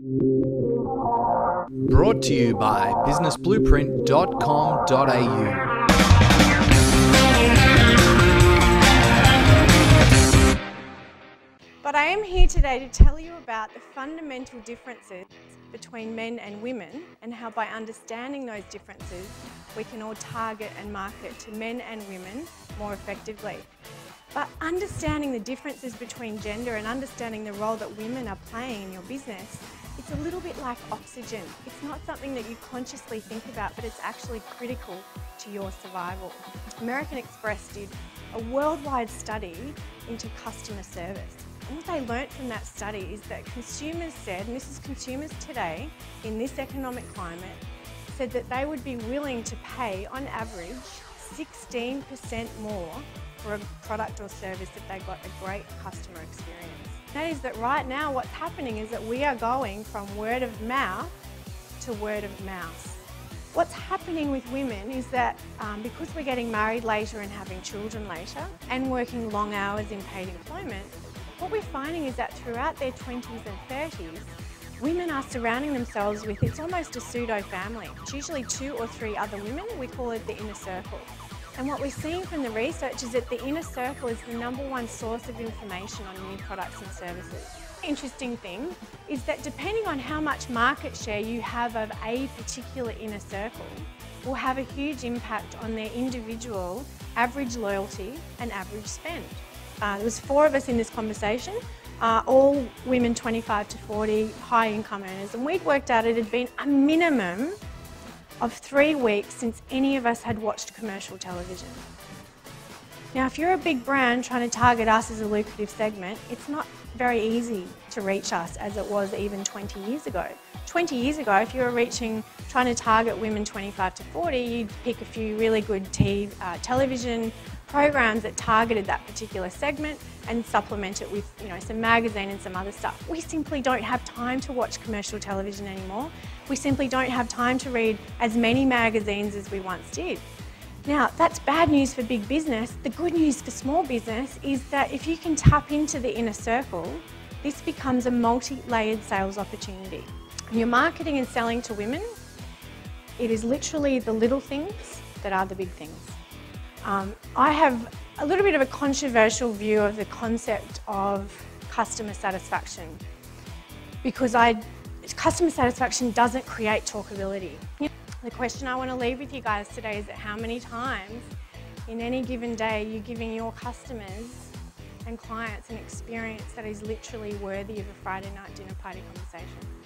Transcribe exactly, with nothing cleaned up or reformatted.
Brought to you by business blueprint dot com dot a u. But I am here today to tell you about the fundamental differences between men and women and how by understanding those differences we can all target and market to men and women more effectively. But understanding the differences between gender and understanding the role that women are playing in your business, it's a little bit like oxygen. It's not something that you consciously think about, but it's actually critical to your survival. American Express did a worldwide study into customer service. And what they learnt from that study is that consumers said, and this is consumers today, in this economic climate, said that they would be willing to pay, on average, sixteen percent more for a product or service if they got a great customer experience. That is that right now what's happening is that we are going from word of mouth to word of mouse. What's happening with women is that um, because we're getting married later and having children later and working long hours in paid employment, what we're finding is that throughout their twenties and thirties, women are surrounding themselves with, it's almost a pseudo-family. It's usually two or three other women. We call it the inner circle. And what we're seeing from the research is that the inner circle is the number one source of information on new products and services. The interesting thing is that depending on how much market share you have of a particular inner circle will have a huge impact on their individual average loyalty and average spend. Uh, there was four of us in this conversation, uh, all women twenty-five to forty, high income earners, and we'd worked out it had been a minimum of three weeks since any of us had watched commercial television. Now, if you're a big brand trying to target us as a lucrative segment, it's not very easy to reach us as it was even twenty years ago. twenty years ago, if you were reaching, trying to target women twenty-five to forty, you'd pick a few really good t uh, television programs that targeted that particular segment and supplement it with, you know, some magazine and some other stuff. We simply don't have time to watch commercial television anymore. We simply don't have time to read as many magazines as we once did. Now, that's bad news for big business. The good news for small business is that if you can tap into the inner circle, this becomes a multi-layered sales opportunity. When you're marketing and selling to women, it is literally the little things that are the big things. Um, I have a little bit of a controversial view of the concept of customer satisfaction because I, customer satisfaction doesn't create talkability. The question I want to leave with you guys today is that how many times in any given day you're giving your customers and clients an experience that is literally worthy of a Friday night dinner party conversation.